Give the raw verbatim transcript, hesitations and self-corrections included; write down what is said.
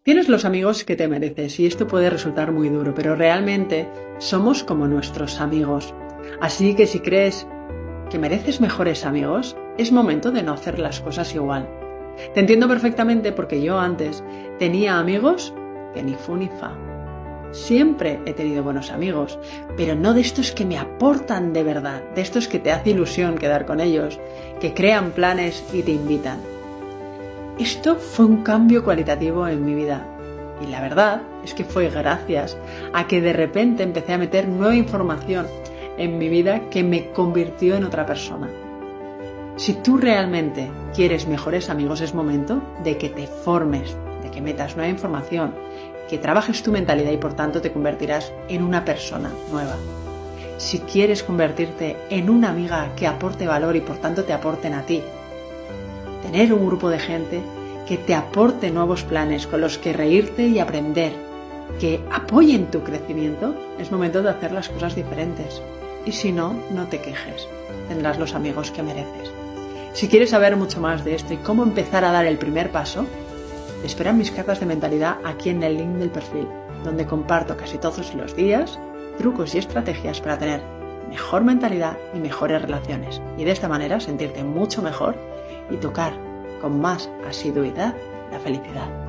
Tienes los amigos que te mereces y esto puede resultar muy duro, pero realmente somos como nuestros amigos. Así que si crees que mereces mejores amigos, es momento de no hacer las cosas igual. Te entiendo perfectamente porque yo antes tenía amigos que ni fu ni fa. Siempre he tenido buenos amigos, pero no de estos que me aportan de verdad, de estos que te hace ilusión quedar con ellos, que crean planes y te invitan. Esto fue un cambio cualitativo en mi vida y la verdad es que fue gracias a que de repente empecé a meter nueva información en mi vida que me convirtió en otra persona. Si tú realmente quieres mejores amigos, es momento de que te formes, de que metas nueva información, que trabajes tu mentalidad y por tanto te convertirás en una persona nueva. Si quieres convertirte en una amiga que aporte valor y por tanto te aporten a ti, tener un grupo de gente que te aporte nuevos planes con los que reírte y aprender, que apoyen tu crecimiento, es momento de hacer las cosas diferentes. Y si no, no te quejes, tendrás los amigos que mereces. Si quieres saber mucho más de esto y cómo empezar a dar el primer paso, te esperan mis cartas de mentalidad aquí en el link del perfil, donde comparto casi todos los días trucos y estrategias para tener mejor mentalidad y mejores relaciones. Y de esta manera sentirte mucho mejor y tocar con más asiduidad la felicidad.